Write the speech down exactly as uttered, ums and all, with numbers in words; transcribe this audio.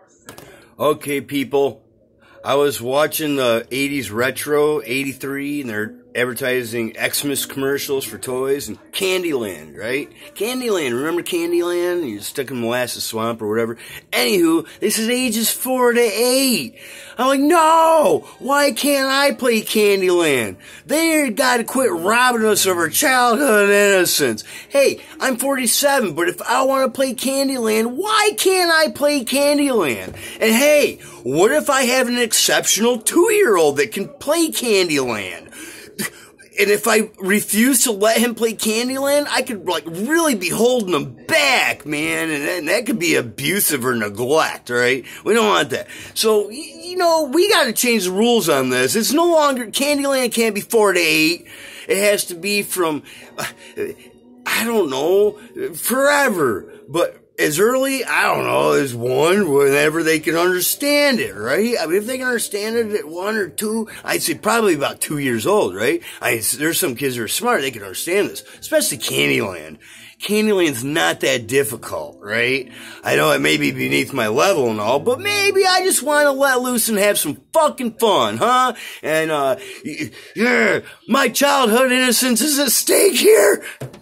Okay, people, I was watching the eighties retro, eighty-three, and they're advertising Xmas commercials for toys and Candyland, right? Candyland, remember Candyland? You're stuck in Molasses Swamp or whatever. Anywho, this is ages four to eight. I'm like, no! Why can't I play Candyland? They gotta quit robbing us of our childhood innocence. Hey, I'm forty-seven, but if I want to play Candyland, why can't I play Candyland? And hey, what if I have an exceptional two-year-old that can play Candyland? And if I refuse to let him play Candyland, I could, like, really be holding him back, man. And, and that could be abusive or neglect, right? We don't want that. So, you know, we gotta change the rules on this. It's no longer, Candyland can't be four to eight. It has to be from, uh, I don't know, forever. But as early, I don't know, as one, whenever they can understand it, right? I mean, if they can understand it at one or two, I'd say probably about two years old, right? I mean, there's some kids that are smart, they can understand this, especially Candyland. Candyland's not that difficult, right? I know it may be beneath my level and all, but maybe I just want to let loose and have some fucking fun, huh? And, uh, yeah, my childhood innocence is at stake here.